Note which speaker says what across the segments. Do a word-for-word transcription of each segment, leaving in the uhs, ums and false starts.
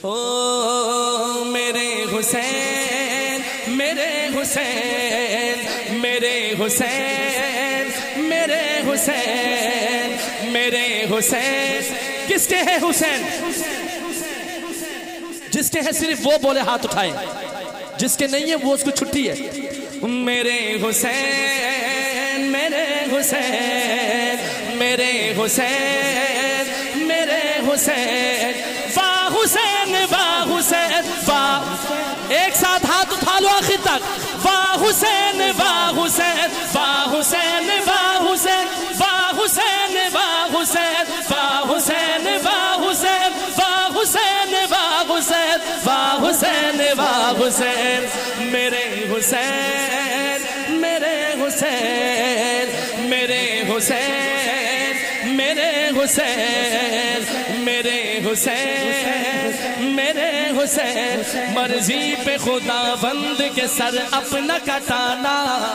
Speaker 1: او میرے حسین میرے حسین میرے حسین میرے حسین میرے حسین. کس کے ہے حسین؟ جس کے ہے صرف وہ بولے ہاتھ اٹھائیں، جس کے نہیں ہے وہ اس کو چھٹی ہے. میرے حسین میرے حسین میرے حسین میرے حسین واہ حسین واہ حسین واہ. ایک ساتھ ہاتھ اٹھا لو آخر تک. واہ حسین واہ حسین واہ حسین واہ حسین واہ حسین واہ حسین واہ حسین واہ حسین واہ حسین واہ حسین واہ حسین واہ حسین. میرے حسین میرے حسین میرے حسین میرے حسین میرے حسین میرے حسین. مرضی پہ خدا بند کے سر اپنا کٹانا،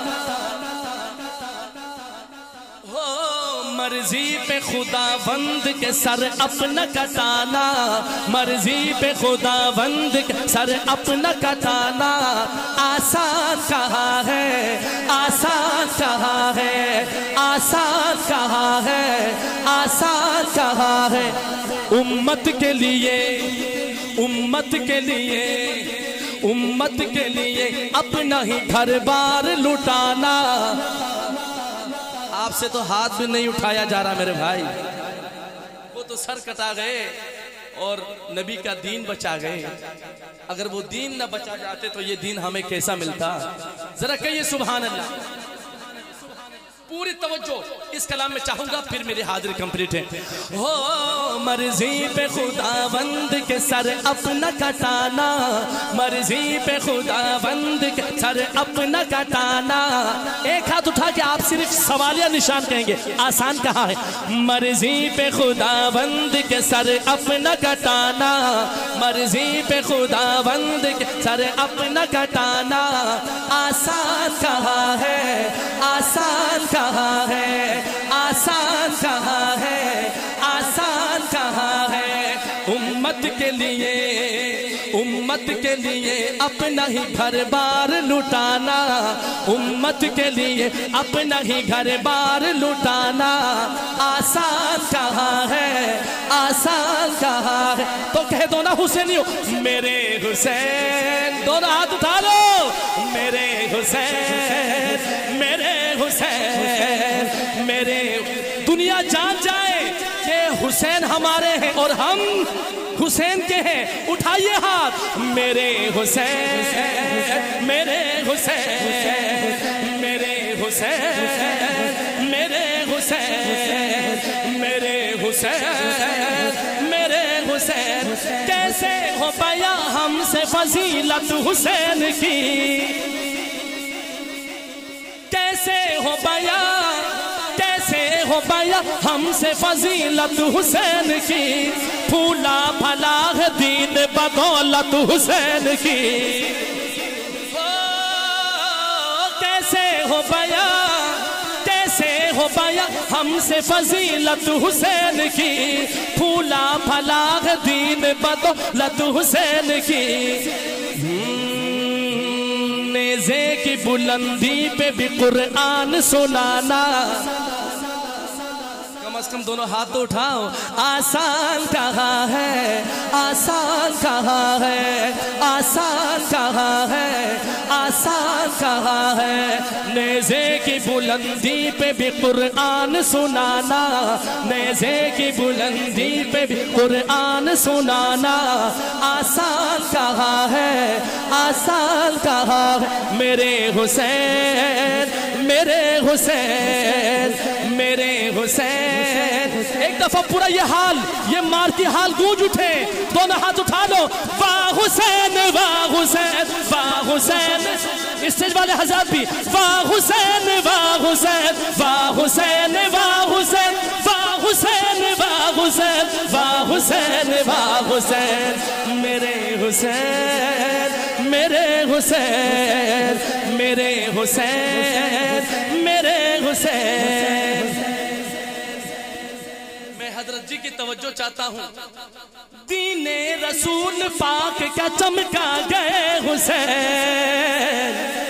Speaker 1: مرضی پہ خدا بند کے سر اپنا کٹانا، مرضی پہ خدا بند کے سر اپنا کٹانا. آسان کہاں ہے آسان کہاں ہے آسان کہاں ہے آسان کہاں ہے. امت کے لیے امت کے لیے امت کے لیے اپنا ہی گھر بار لٹانا. آپ سے تو ہاتھ بھی نہیں اٹھایا جا رہا میرے بھائی. وہ تو سر کٹا گئے اور نبی کا دین بچا گئے. اگر وہ دین نہ بچا جاتے تو یہ دین ہمیں کیسا ملتا؟ ذرا کہیے سبحان اللہ. پوری توجہ اس کلام میں چاہوں گا، پھر میری حاضری کمپلیٹ ہے. ہو مرضی پہ خدا بند کے سر اپنا کٹانا، مرضی پہ خدا بند کے سر اپنا کٹانا. ایک ہاتھ اٹھا کے آپ صرف سوالیہ نشان کہیں گے. آسان کہاں ہے؟ مرضی پہ خدا بند کے سر اپنا کٹانا، مرضی پہ خدا بند کے سر اپنا کٹانا. آسان کہاں ہے آسان کہاں ہے آسان کہاں ہے آسان کہاں ہے. امت کے لیے امت کے لیے اپنا ہی گھر بار لٹانا، امت کے لیے اپنا ہی گھر بار لٹانا. آسان کہاں ہے آسان کہاں ہے. تو کہہ دو نا حسینیو میرے حسین. دونوں ہاتھ اٹھا لو. میرے حسین میرے حسین میرے. دنیا جان جائے کہ حسین ہمارے ہیں اور ہم حسین کے ہیں. اٹھائیے ہاتھ. میرے حسین میرے حسین میرے حسین میرے حسین میرے حسین میرے حسین. کیسے ہو بیاں ہم سے فضیلت حسین کی، کیسے ہو بیاں کیسے ہو بیاں ہم سے فضیلت حسین کی. پھولا پھلا ہے دین بدولت حسین کی. کیسے ہو بیاں کیسے ہو بیاں ہم سے فضیلت حسین کی. پھولا پھلا ہے دین بدولت حسین کی. نیزے کی بلندی پہ بھی قرآن سنانا. کم از کم دونوں ہاتھ تو اٹھاؤ. آسان کہاں ہے آسان کہاں ہے آسان کہاں ہے آسان کہاں ہے. نیزے کی بلندی پہ بھی قرآن سنانا، نیزے کی بلندی پہ بھی قرآن سنانا. آسان کہاں ہے آسان کہاں ہے. میرے حسین میرے حسین میرے حسین. ایک دفعہ پورا یہ حال یہ مارتی حال گونج اٹھے. دونوں ہاتھ اٹھا لو. واہ حسین واہ حسین واہ حسین. اسٹیج والے حضرات بھی واہ حسین واہ حسین واہ حسین واہ حسین واہ حسین واہ حسین واہ حسین واہ حسین. میرے حسین میرے حسین میرے حسین میرے حسین. میں حضرت جی کی توجہ چاہتا ہوں. دین رسول پاک کا چمکا گئے حسین،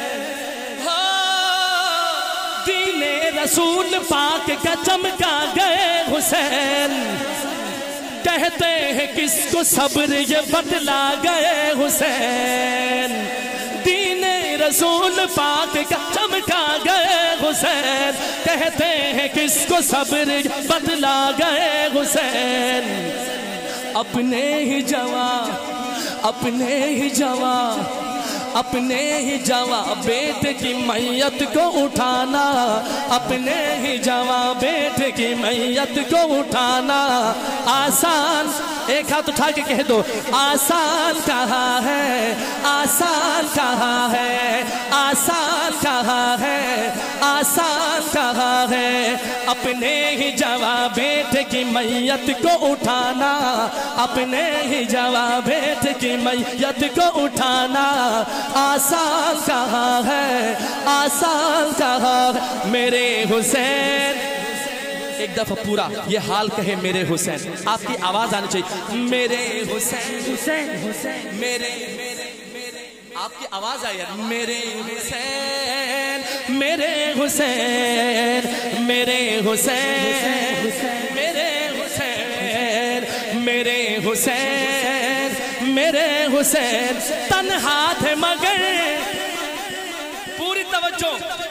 Speaker 1: دین رسول پاک کا چمکا گئے حسین، کہتے ہیں کس کو صبر یہ بتلا گئے حسین، دین رسول پاک کا چمکا گئے حسین، کہتے ہیں کس کو صبر یہ بتلا گئے حسین، اپنے ہی جوان اپنے ہی جوان اپنے ہی جوان بیٹے کی میت کو اٹھانا، اپنے ہی جوان بیٹے کی میت کو اٹھانا آسان، ایک ہاتھ اٹھا کے کہہ دو آسان کہاں ہے، آسان کہاں ہے، آسان کہاں ہے، آسان کہاں ہے، اپنے ہی جوان بیٹے کی میت کو اٹھانا، اپنے ہی جوان بیٹے کی میت کو اٹھانا آسان کہاں ہے، آسان کہاں ہے، میرے حسین، ایک دفعہ پورا یہ حال کہے میرے حسین، آپ کی آواز آنی چاہیے، میرے حسین حسین حسین میرے آپ کی آواز آئی ہے، میرے حسین میرے حسین میرے حسین میرے حسین میرے حسین میرے حسین، تنہا تھے مگر، پوری توجہ،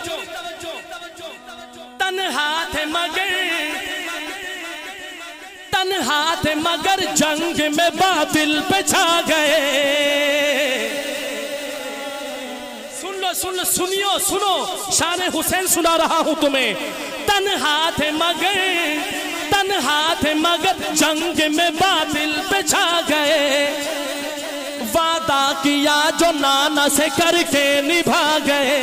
Speaker 1: تنہا تھے مگر تنہا تھے مگر جنگ میں باطل پہ چھا گئے، سن لو سن لو سنیو سنو شان حسین سنا رہا ہوں تمہیں، تنہا تھے مگر تنہا تھے مگر جنگ میں باطل پہ چھا گئے، وعدہ کیا جو نانا سے کر کے نبھا گئے،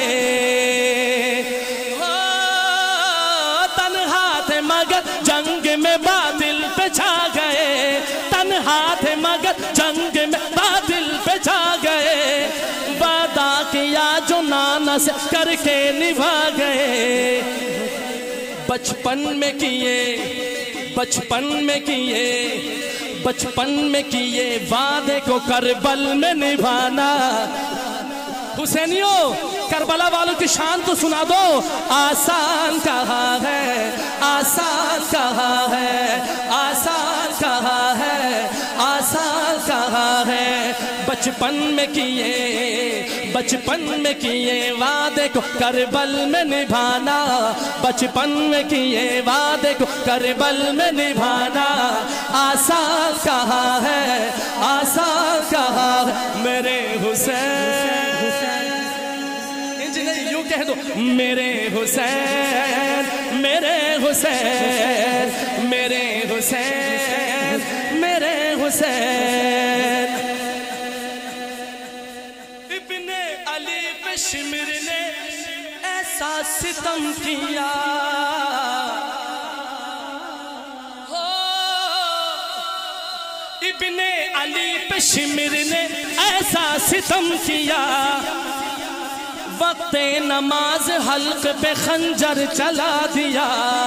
Speaker 1: تنہا تھے مگر جنگ میں باطل پہ چھا گئے، تنہا تھے مگر جنگ میں باطل پہ چھا گئے، وعدہ کیا جو نانا سے کر کے نبھا گئے، بچپن میں کیے بچپن میں کیے بچپن میں کیے وعدے کو کربل میں نبھانا، حسینیوں کربلا والوں کی شان تو سنا دو، آسان کہاں ہے، آسان کہاں ہے، آسان کہاں ہے، آسان کہاں ہے، بچپن میں کیے بچپن میں کیے وعدے کو کربل میں نبھانا، بچپن میں کیے وعدے کو کربل میں نبھانا آسان کہاں ہے، آسان کہاں ہے، میرے حسین، انجینئر یوں کہہ دو، میرے حسین میرے حسین میرے حسین میرے حسین، ابن علی پہ شمر نے ایسا ستم کیا، ابن علی پہ شمر نے ایسا ستم کیا، وقت نماز حلق پہ خنجر چلا دیا،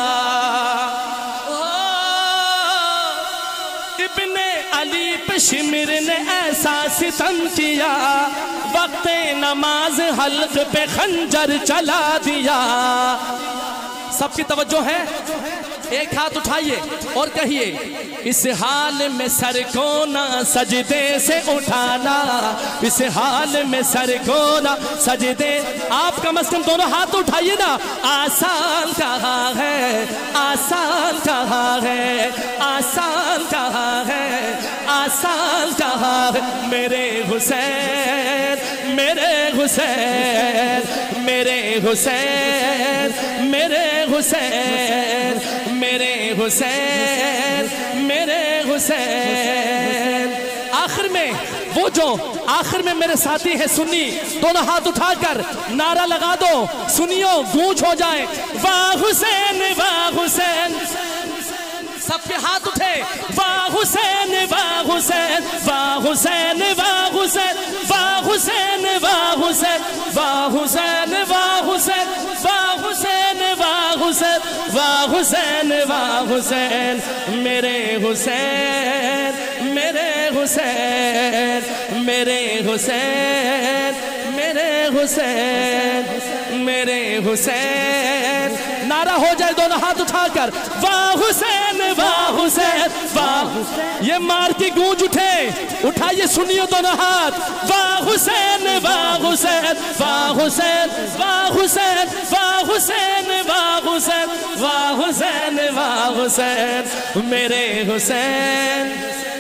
Speaker 1: ابن علی پہ شمر نے ایسا ستم کیا، وقت نماز حلق پہ خنجر چلا دیا، سب کی توجہ ہے، ایک ہاتھ اٹھائیے اور کہیے، اس حال میں سر کو نہ سجدے سے اٹھانا، اس حال میں سر کو نہ سجدے، آپ کم از کم دونوں ہاتھ اٹھائیے نا، آسان کہاں ہے، آسان کہاں ہے، آسان کہاں ہے، آسان کہاں ہے، میرے حسین میرے حسین میرے حسین میرے حسین میرے حسین میرے حسین، آخر میں وہ جو آخر میں میرے ساتھی ہیں سنی، دونوں ہاتھ اٹھا کر نعرہ لگا دو، سنیو گونج ہو جائے، واہ حسین واہ حسین، سب کے ہاتھ اٹھے، واہ حسین واہ حسین واہ حسین واہ حسین واہ حسین واہ حسین واہ حسین واہ حسین واہ حسین واہ حسین واہ حسین واہ حسین میرے حسین میرے حسین میرے حسین میرے حسین میرے حسین نعرہ ہو جائے دونوں ہاتھ اٹھا کر واہ حسین واہ حسین واہ یہ مار کی گونج اٹھے اٹھائیے سنیے دونوں ہاتھ واہ حسین واہ حسین واہ حسین واہ حسین واہ حسین واہ حسین واہ حسین واہ حسین میرے حسین